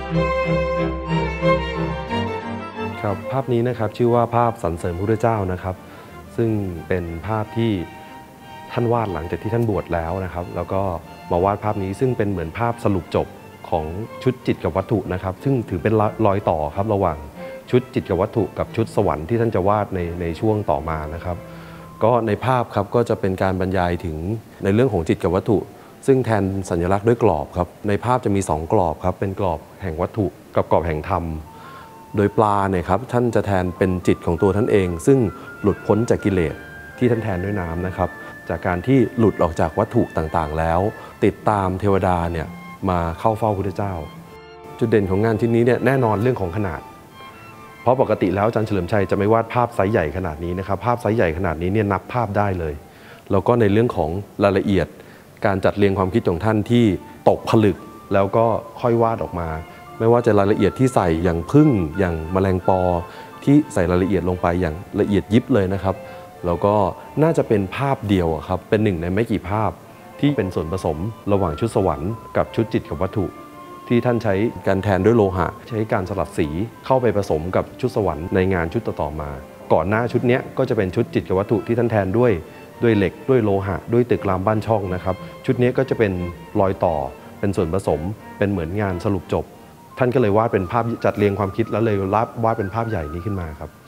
ครับภาพนี้นะครับชื่อว่าภาพสรรเสริญพระพุทธเจ้านะครับซึ่งเป็นภาพที่ท่านวาดหลังจากที่ท่านบวชแล้วนะครับแล้วก็มาวาดภาพนี้ซึ่งเป็นเหมือนภาพสรุปจบของชุดจิตกับวัตถุนะครับซึ่งถือเป็นรอยต่อครับระหว่างชุดจิตกับวัตถุกับชุดสวรรค์ที่ท่านจะวาดในช่วงต่อมานะครับก็ในภาพครับก็จะเป็นการบรรยายถึงในเรื่องของจิตกับวัตถุซึ่งแทนสัญลักษณ์ด้วยกรอบครับในภาพจะมี2กรอบครับเป็นกรอบแห่งวัตถุกับกรอบแห่งธรรมโดยปลาเนี่ยครับท่านจะแทนเป็นจิตของตัวท่านเองซึ่งหลุดพ้นจากกิเลสที่ท่านแทนด้วยน้ำนะครับจากการที่หลุดออกจากวัตถุต่างๆแล้วติดตามเทวดาเนี่ยมาเข้าเฝ้าพระพุทธเจ้าจุดเด่นของงานชิ้นนี้เนี่ยแน่นอนเรื่องของขนาดเพราะปกติแล้วอาจารย์เฉลิมชัยจะไม่วาดภาพไซส์ใหญ่ขนาดนี้นะครับภาพไซส์ใหญ่ขนาดนี้เนี่ยนับภาพได้เลยแล้วก็ในเรื่องของรายละเอียดการจัดเรียงความคิดของท่านที่ตกผลึกแล้วก็ค่อยวาดออกมาไม่ว่าจะรายละเอียดที่ใส่อย่างผึ้งอย่างแมลงปอที่ใส่รายละเอียดลงไปอย่างละเอียดยิบเลยนะครับแล้วก็น่าจะเป็นภาพเดียวครับเป็นหนึ่งในไม่กี่ภาพที่เป็นส่วนผสมระหว่างชุดสวรรค์กับชุดจิตกับวัตถุที่ท่านใช้การแทนด้วยโลหะใช้การสลัดสีเข้าไปผสมกับชุดสวรรค์ในงานชุดต่อมาก่อนหน้าชุดนี้ก็จะเป็นชุดจิตกับวัตถุที่ท่านแทนด้วยเหล็กด้วยโลหะด้วยตึกรามบ้านช่องนะครับชุดนี้ก็จะเป็นรอยต่อเป็นส่วนผสมเป็นเหมือนงานสรุปจบท่านก็เลยวาดเป็นภาพจัดเรียงความคิดแล้วเลยวาดเป็นภาพใหญ่นี้ขึ้นมาครับ